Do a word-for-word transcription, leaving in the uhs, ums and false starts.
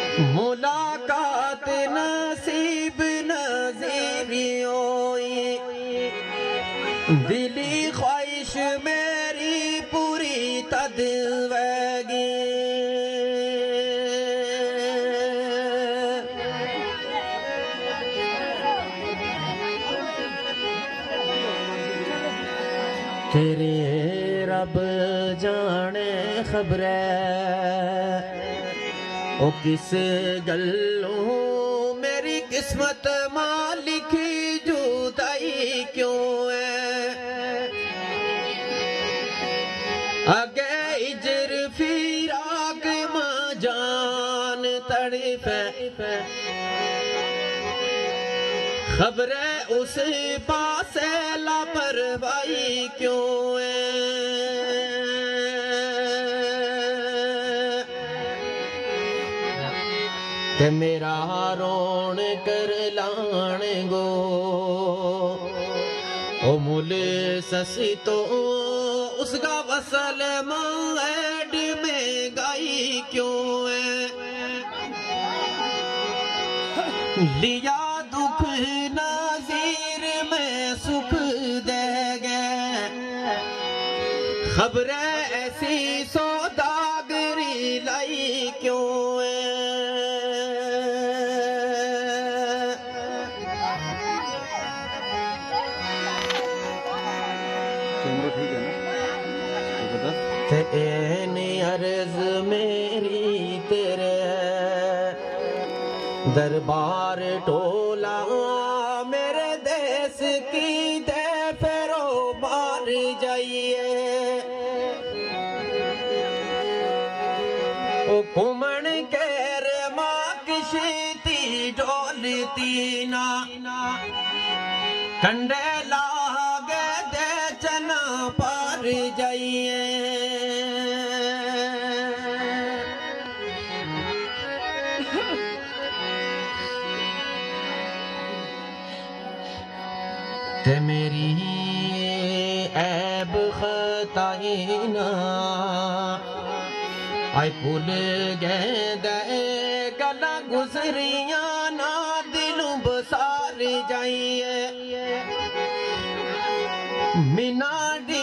मुलाकात नसीब नजीबी होई, दिली ख्वाहिश मेरी पूरी तद वैगी। तेरे रब जाने खबर ओ किस गल्लों मेरी किस्मत मां लिखी जुदाई क्यों है। आगे इजर फिराक मां जान तड़पे, खबर उस पास लापरवाही क्यों है। ते मेरा रोण कर लाण गो ओ मुल ससी तो उसका वसल माड में गाई क्यों है। लिया दुख नाजीर में सुख दे गए, खबर ऐसी सौदागरी लाई क्यों है। तेनी अर्ज मेरी तेरे दरबार टोला, मेरे देश की दे फेरो मार जाइए। ओ घुमन केर माँ किश्ती डोलती ना, कंडे लागे दे चना पार जाइए। ते मेरी ऐब खताई ना आय भूल गए दे गला गुजरिया ना दिलों बसार जाइए। मिना